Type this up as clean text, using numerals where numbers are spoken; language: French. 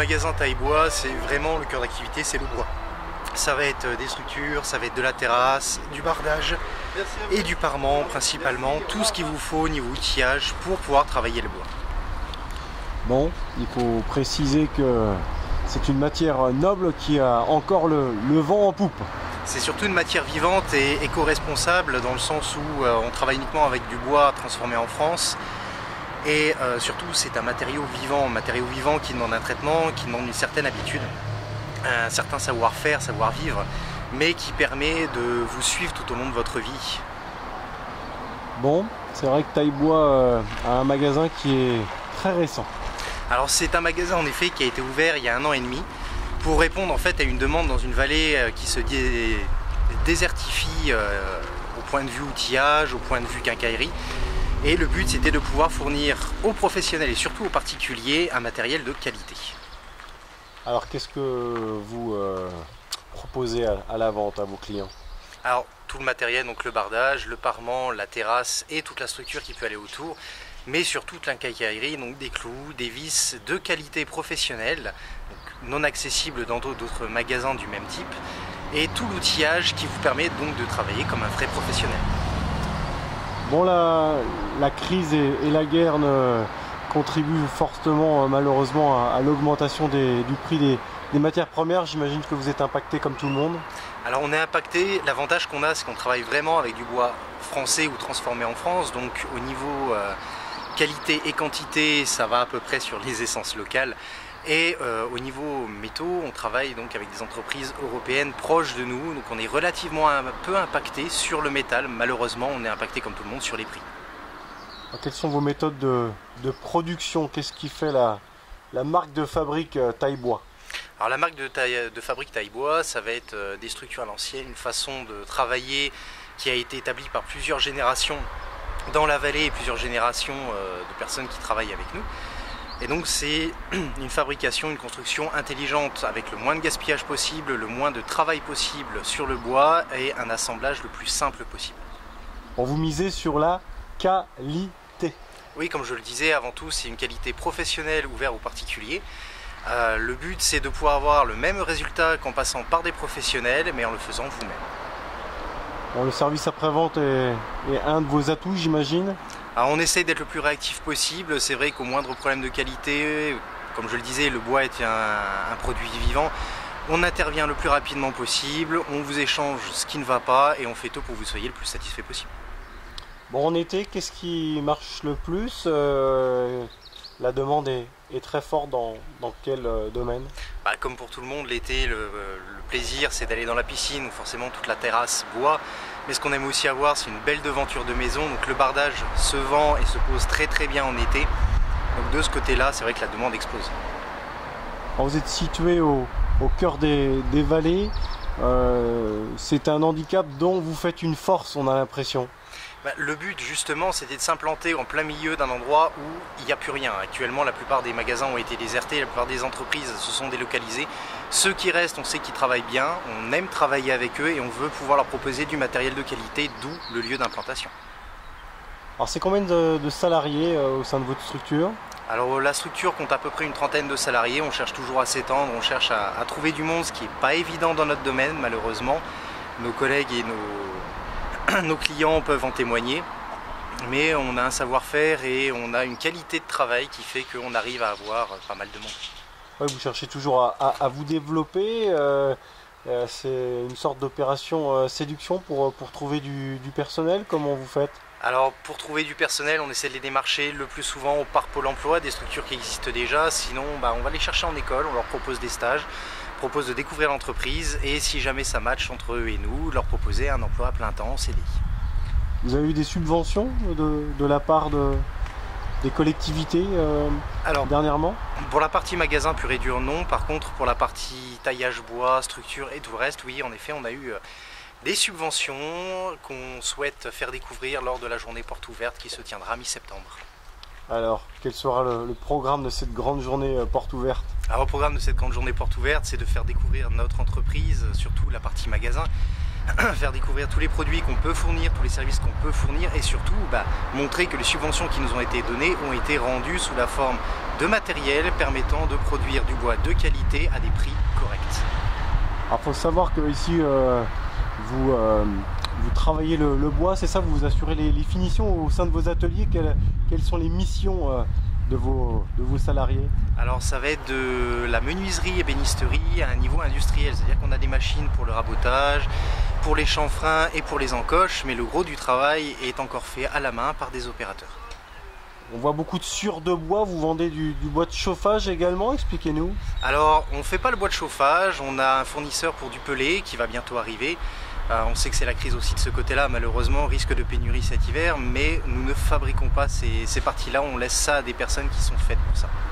magasin taille-bois, c'est vraiment le cœur d'activité, c'est le bois. Ça va être des structures, ça va être de la terrasse, du bardage et du parement principalement, tout ce qu'il vous faut au niveau outillage pour pouvoir travailler le bois. Bon, il faut préciser que c'est une matière noble qui a encore le vent en poupe. C'est surtout une matière vivante et éco-responsable dans le sens où on travaille uniquement avec du bois transformé en France. Et surtout c'est un matériau vivant qui demande un traitement, qui demande une certaine habitude, un certain savoir-faire, savoir-vivre, mais qui permet de vous suivre tout au long de votre vie. Bon, c'est vrai que Taille-Bois a un magasin qui est très récent. Alors c'est un magasin en effet qui a été ouvert il y a 1 an et demi pour répondre en fait à une demande dans une vallée qui se désertifie au point de vue outillage, au point de vue quincaillerie. Et le but c'était de pouvoir fournir aux professionnels et surtout aux particuliers un matériel de qualité. Alors qu'est-ce que vous proposez à la vente à vos clients? Alors tout le matériel, donc le bardage, le parement, la terrasse et toute la structure qui peut aller autour, mais surtout la quincaillerie, donc des clous, des vis de qualité professionnelle, donc non accessibles dans d'autres magasins du même type, et tout l'outillage qui vous permet donc de travailler comme un vrai professionnel. Bon, la crise et la guerre contribuent fortement malheureusement à l'augmentation du prix des matières premières. J'imagine que vous êtes impacté comme tout le monde. Alors on est impacté, l'avantage qu'on a c'est qu'on travaille vraiment avec du bois français ou transformé en France, donc au niveau qualité et quantité ça va à peu près sur les essences locales. Et au niveau métaux, on travaille donc avec des entreprises européennes proches de nous, donc on est relativement un peu impacté sur le métal. Malheureusement, on est impacté comme tout le monde sur les prix. Alors, quelles sont vos méthodes de production? Qu'est-ce qui fait la marque de fabrique Taille-Bois? Alors la marque de fabrique Taille-Bois, ça va être des structures à l'ancienne, une façon de travailler qui a été établie par plusieurs générations dans la vallée et plusieurs générations de personnes qui travaillent avec nous. Et donc c'est une fabrication, une construction intelligente avec le moins de gaspillage possible, le moins de travail possible sur le bois et un assemblage le plus simple possible. On vous misez sur la qualité. Oui, comme je le disais avant tout, c'est une qualité professionnelle ouverte aux particuliers. Le but c'est de pouvoir avoir le même résultat qu'en passant par des professionnels, mais en le faisant vous-même. Bon, le service après-vente est un de vos atouts, j'imagine. Alors on essaye d'être le plus réactif possible, c'est vrai qu'au moindre problème de qualité, comme je le disais, le bois est un produit vivant, on intervient le plus rapidement possible, on vous échange ce qui ne va pas et on fait tout pour que vous soyez le plus satisfait possible. Bon, en été, qu'est-ce qui marche le plus? La demande est très forte dans quel domaine? Comme pour tout le monde, l'été, le plaisir c'est d'aller dans la piscine, donc forcément toute la terrasse bois. Mais ce qu'on aime aussi avoir, c'est une belle devanture de maison. Donc le bardage se vend et se pose très très bien en été. Donc de ce côté-là, c'est vrai que la demande explose. Alors vous êtes situé au cœur des vallées. C'est un handicap dont vous faites une force, on a l'impression. Le but justement c'était de s'implanter en plein milieu d'un endroit où il n'y a plus rien. Actuellement la plupart des magasins ont été désertés, la plupart des entreprises se sont délocalisées. Ceux qui restent, on sait qu'ils travaillent bien, on aime travailler avec eux et on veut pouvoir leur proposer du matériel de qualité, d'où le lieu d'implantation. Alors c'est combien de salariés au sein de votre structure? Alors la structure compte à peu près une trentaine de salariés, on cherche toujours à s'étendre, on cherche à trouver du monde, ce qui n'est pas évident dans notre domaine malheureusement. Nos collègues et nos clients peuvent en témoigner, mais on a un savoir-faire et on a une qualité de travail qui fait qu'on arrive à avoir pas mal de monde. Ouais, vous cherchez toujours à vous développer, c'est une sorte d'opération séduction pour trouver du personnel. Comment vous faites? Alors pour trouver du personnel, on essaie de les démarcher le plus souvent par Pôle emploi, des structures qui existent déjà, sinon on va les chercher en école, on leur propose des stages, propose de découvrir l'entreprise et si jamais ça match entre eux et nous, leur proposer un emploi à plein temps en CDI. Vous avez eu des subventions de la part des collectivités dernièrement? Pour la partie magasin pur et dur, non. Par contre, pour la partie taillage bois, structure et tout le reste, oui, en effet, on a eu des subventions qu'on souhaite faire découvrir lors de la journée porte ouverte qui se tiendra mi-septembre. Alors, quel sera le programme de cette grande journée porte ouverte? Alors, le programme de cette grande journée porte ouverte, c'est de faire découvrir notre entreprise, surtout la partie magasin, faire découvrir tous les produits qu'on peut fournir, tous les services qu'on peut fournir et surtout montrer que les subventions qui nous ont été données ont été rendues sous la forme de matériel permettant de produire du bois de qualité à des prix corrects. Alors, il faut savoir que ici, vous travaillez le bois, c'est ça, vous assurez les finitions au sein de vos ateliers. Quelles sont les missions de vos salariés? Alors ça va être de la menuiserie et bénisterie à un niveau industriel, c'est-à-dire qu'on a des machines pour le rabotage, pour les chanfreins et pour les encoches, mais le gros du travail est encore fait à la main par des opérateurs. On voit beaucoup de sciure de bois, vous vendez du bois de chauffage également, expliquez-nous. Alors on ne fait pas le bois de chauffage, on a un fournisseur pour du pellet qui va bientôt arriver. On sait que c'est la crise aussi de ce côté-là, malheureusement, risque de pénurie cet hiver, mais nous ne fabriquons pas ces parties-là, on laisse ça à des personnes qui sont faites pour ça.